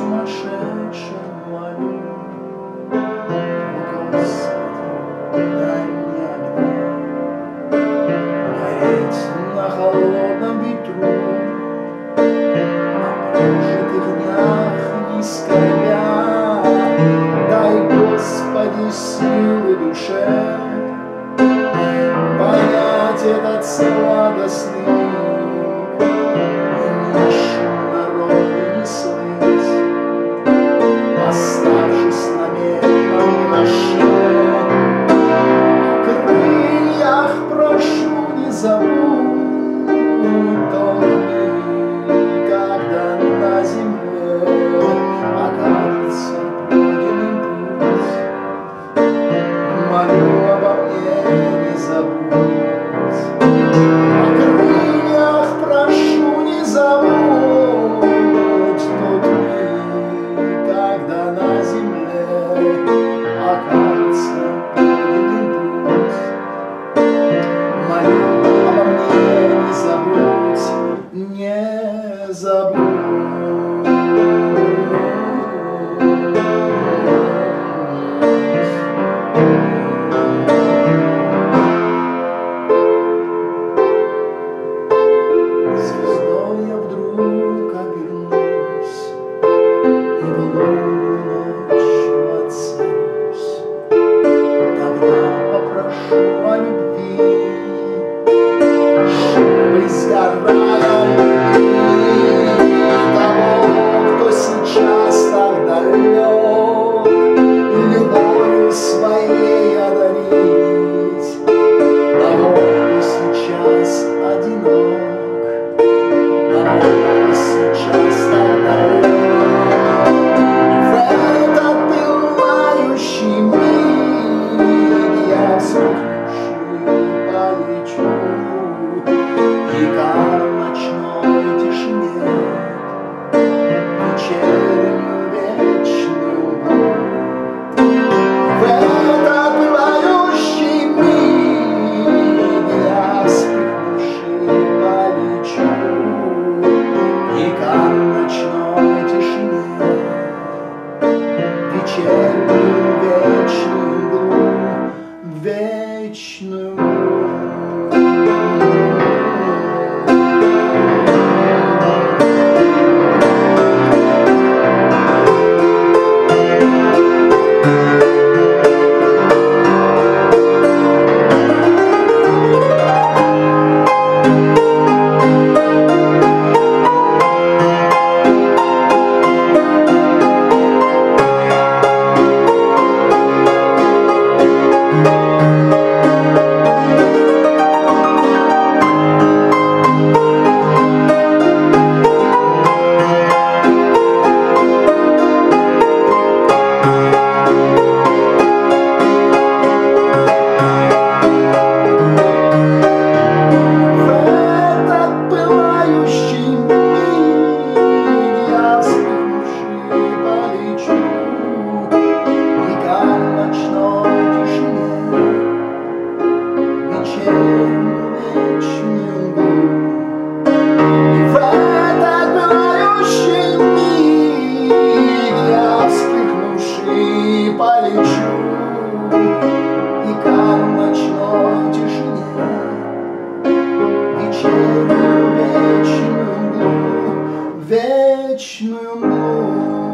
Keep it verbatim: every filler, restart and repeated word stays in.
сумасшедшим молю. О, Господи, дай мне огня, гореть на холодном ветру, о прожитых днях не скорбя. Дай, Господи, силы душе понять этот сладостный миг и нищим народе не слыть, оставшись на медном гроше. В крыльях прошу, не забудь тот миг, когда на земле окажется пройденный путь. Молю обо мне, не забудь. О крыльях прошу, не забудь тот миг, когда на земле окажется пройденный путь. Молю обо мне, не забудь, не забудь. Звездой я вдруг обернусь и в лунную ночь воцарюсь. Тогда попрошу о любви, чтобы сгорая любви того, кто сейчас так далек, любовью своей одарить того, кто сейчас одинок. Сейчас так далек, в этот пылающий миг я вспыхнувший полечу, и как в ночной тишине вечернюю вечную мглу. В этот пылающий миг я вспыхнувший полечу, и как в ночной тишине вечернюю вечную мглу, вечную мглу. Вечную мглу.